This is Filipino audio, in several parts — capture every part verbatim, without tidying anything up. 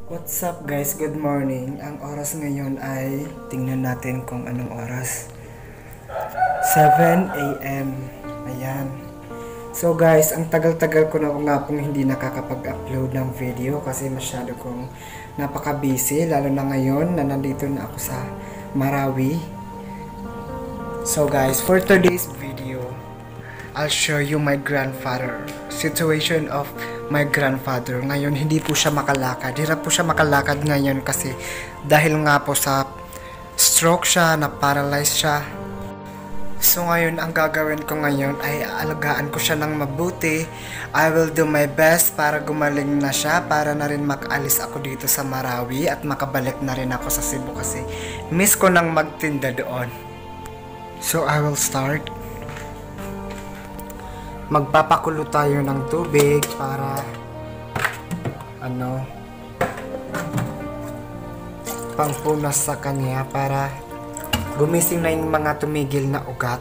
What's up guys? Good morning. Ang oras ngayon ay tingnan natin kung anong oras. seven a m Ayan. So guys, ang tagal-tagal ko na nga pong hindi nakakapag-upload ng video kasi masyado kong napaka-busy, lalo na ngayon na nandito na ako sa Marawi. So guys, for today's video, I'll show you my grandfather. Situation of my grandfather. Ngayon, hindi po siya makalakad. Hirap po siya makalakad ngayon kasi dahil nga po sa stroke siya, na-paralyze siya. So ngayon, ang gagawin ko ngayon ay alagaan ko siya ng mabuti. I will do my best para gumaling na siya, para na rin makaalis ako dito sa Marawi at makabalik na rin ako sa Cebu kasi miss ko nang magtinda doon. So I will start. Magpapakulo tayo ng tubig para ano pangpunas sa kanya para gumising na yung mga tumigil na ugat.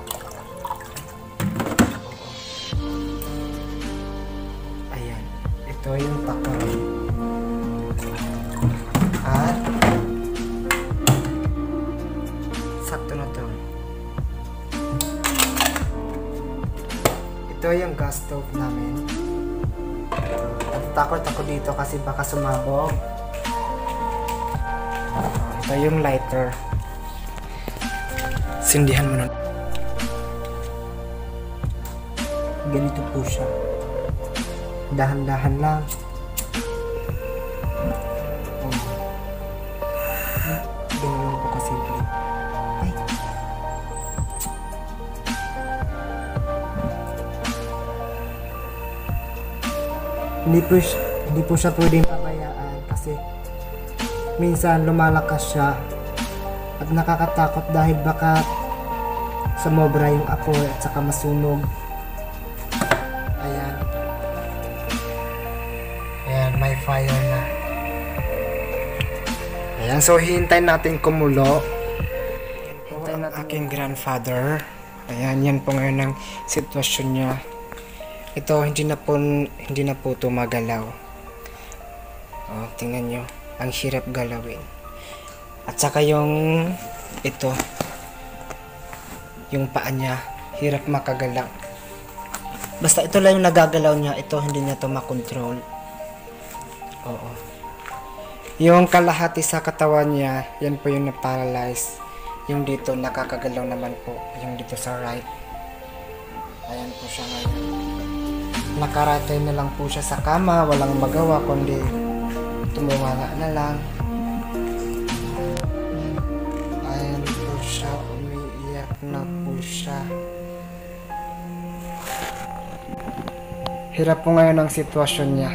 Ayan, ito yung takal. At sakto na to. Ito yung gas stove namin. Takot ako dito kasi baka sumabog. Ito yung lighter. Sindihan mo na. Ganito po siya. Dahan-dahan lang. Oh. Ganyan po kasi. Ay. Hindi po, siya, hindi po siya pwedeng pabayaan kasi minsan lumalakas siya at nakakatakot dahil baka sumobra yung apoy at saka masunog. Ayan. Ayan, may fire na. Ayan, so hihintayin natin kumulo. Hintayin natin aking grandfather. Ayan, yan po ngayon ang sitwasyon niya. Ito, hindi na po, hindi na po ito magalaw. Oh, tingnan nyo. Ang hirap galawin. At saka yung ito, yung paa niya, hirap makagalaw. Basta ito lang yung nagagalaw niya. Ito, hindi niya ito makontrol. Oo. Yung kalahati sa katawan niya, yan po yung na-paralyze. Yung dito, nakakagalaw naman po. Yung dito sa right. Ayan po siya ngayon. Nakaratay na lang po siya sa kama, walang magawa kundi tumunganga na lang. Ayan po siya, umiiyak na po siya. Hirap po ngayon ang sitwasyon niya.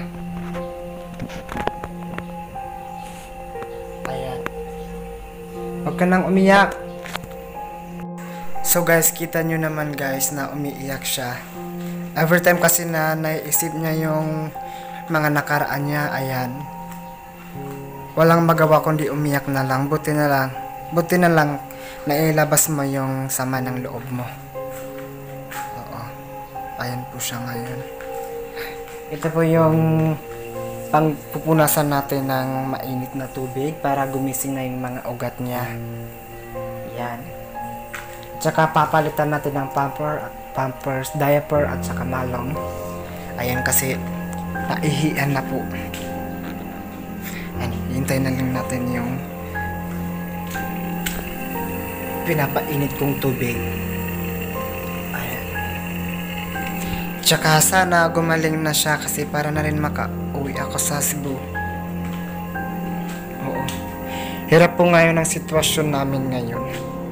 Ayan. Huwag ka nang umiyak. So guys, kita nyo naman guys na umiiyak siya. Every time kasi na naiisip niya yung mga nakaraan niya, ayan. Walang magawa kundi umiyak na lang. Buti na lang. Buti na lang na ilabas mo yung sama ng loob mo. Oo. Ayan po siya ngayon. Ito po yung pangpupunasan natin ng mainit na tubig para gumising na yung mga ugat niya. Ayan. Tsaka papalitan natin ng pamper, pampers, diaper at saka malong. Ayan kasi naihian na po. Ayan, hintayin na lang natin yung pinapainit kong tubig. Ayan. Tsaka sana gumaling na siya kasi para na rin maka-uwi ako sa Cebu. Oo. Hirap po ngayon ang sitwasyon namin ngayon.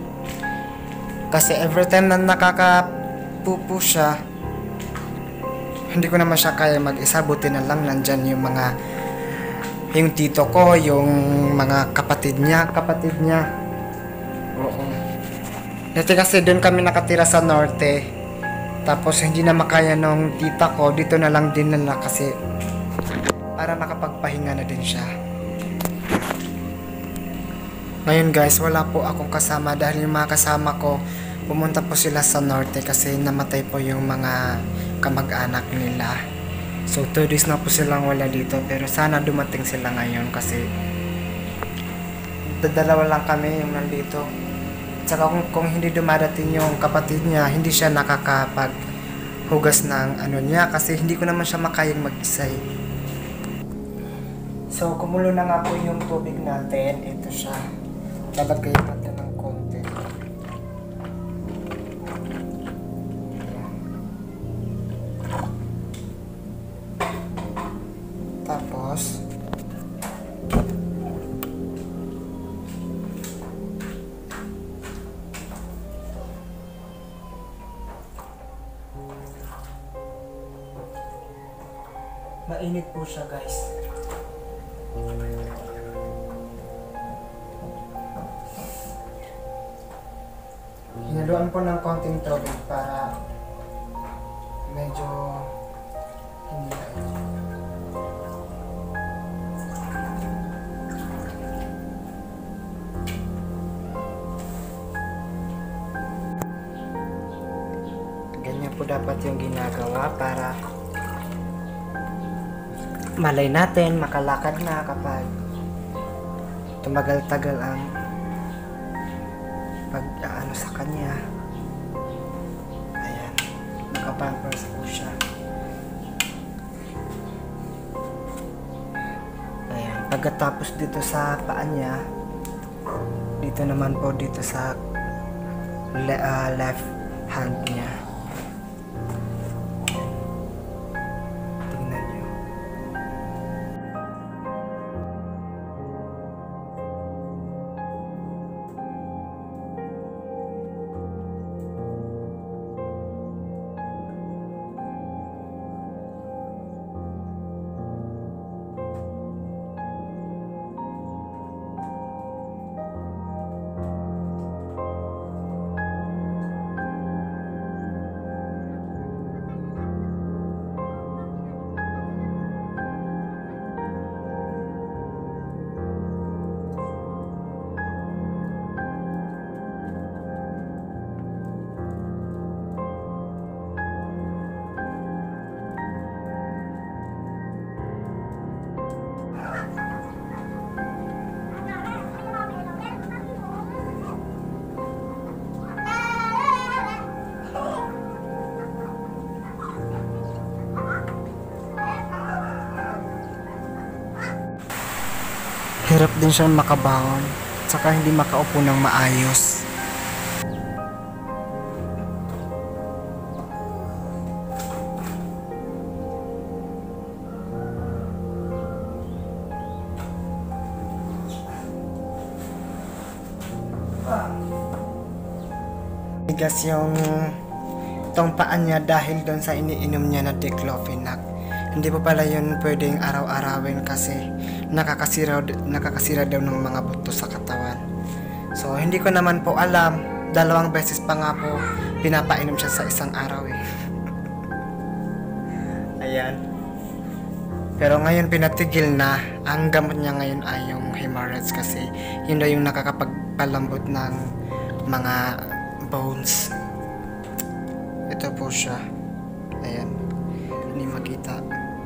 Kasi every time na nakakapupo siya, hindi ko naman siya kaya mag-isa. Buti na lang nandyan yung mga, yung tito ko, yung mga kapatid niya, kapatid niya. Oo. Dati kasi doon kami nakatira sa norte. Tapos hindi na makaya nung tita ko, dito na lang din nila kasi para makapagpahinga na din siya. Ngayon guys, wala po akong kasama dahil yung mga kasama ko pumunta po sila sa norte kasi namatay po yung mga kamag-anak nila. So two days na po silang wala dito, pero sana dumating sila ngayon kasi dalawa lang kami yung nandito. Tsaka kung, kung hindi dumadating yung kapatid niya, hindi siya nakakapag hugas ng ano niya kasi hindi ko naman siya makayang mag-isa eh. So kumulo na nga po yung tubig natin. Ito siya. Lalagay natin ng konti. Tapos mainit po siya, guys. Hinaluan po ng konting tubig para medyo hindi na ito. Ganyan po dapat yung ginagawa para malay natin makalakad na kapag tumagal-tagal ang pag ano sa kanya. Ayan, nakapampers po siya. Ayan, pagkatapos dito sa paa niya, dito naman po dito sa le uh, left hand niya. Hirap din siyang makabangon, saka hindi makaupo ng maayos. Bigas yung tong paan niya dahil doon sa iniinom niya na diclofenac. Hindi pa pala yun pwedeng araw-arawin kasi nakakasira, nakakasira daw ng mga buto sa katawan. So hindi ko naman po alam, dalawang beses pa nga po pinapainom siya sa isang araw eh. Ayan. Pero ngayon pinatigil na. Ang gamot niya ngayon ay yung hemorrhoids kasi yun daw yung nakakapagpalambot ng mga bones. Ito po siya. Ayan. Hindi makita.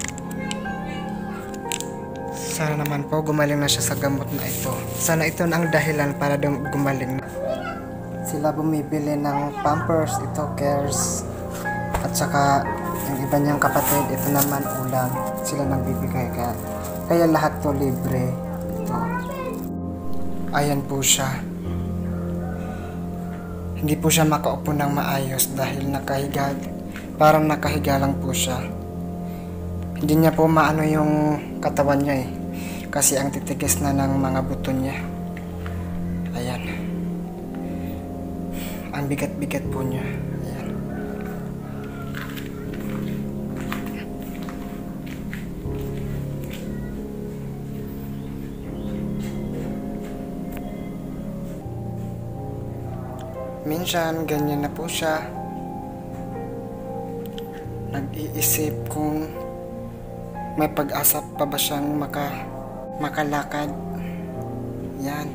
Sana naman po gumaling na siya sa gamot na ito. Sana ito na ang dahilan para daw gumaling na. Sila bumibili ng pampers, ito cares. At saka yung iba niyang kapatid, ito naman ulam. Sila nang bibigay ka. Kaya lahat to libre. Ito. Ayan po siya. Hindi po siya makaupo ng maayos dahil nakahiga. Parang nakahiga lang po siya. Hindi niya po maano yung katawan niya eh. Kasi ang titigas na ng mga buto niya. Ayan. Ang bigat-bigat po niya. Ayan. Minsan, ganyan na po siya. Nag-iisip kung may pag-asa pa ba siyang maka, makalakad. Yan.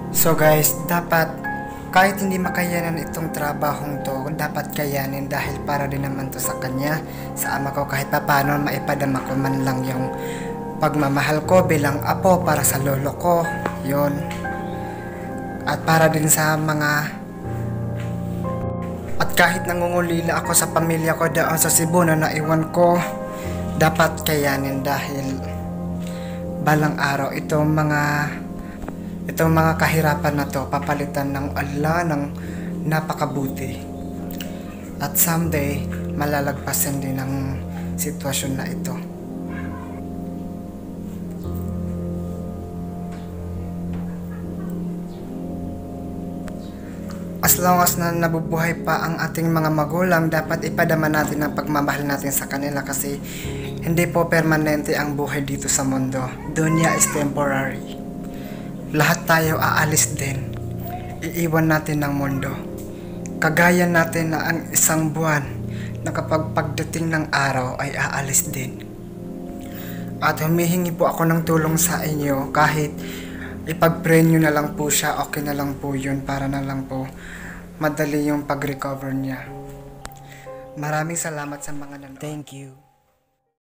So guys, dapat kahit hindi makayanan itong trabahong to, dapat kayanin dahil para din naman to sa kanya, sa ama ko, kahit papano maipadama ko man lang yung pagmamahal ko bilang apo para sa lolo ko, yon. At para din sa mga, at kahit nangungulila ako sa pamilya ko doon sa Cebu na naiwan ko, dapat kayanin dahil balang araw itong mga itong mga kahirapan na to papalitan ng Allah ng napakabuti. At someday, malalagpasan din ang sitwasyon na ito. As long as na nabubuhay pa ang ating mga magulang, dapat ipadama natin ang pagmamahal natin sa kanila kasi hindi po permanente ang buhay dito sa mundo. Dunya is temporary. Lahat tayo aalis din. Iiwan natin ng mundo. Kagaya natin na ang isang buwan na kapag pagdating ng araw ay aalis din. At humihingi po ako ng tulong sa inyo kahit ipag-pray nyo na lang po siya, okay na lang po yun para na lang po madali yung pag-recover niya. Maraming salamat sa mga nanonood. Thank you.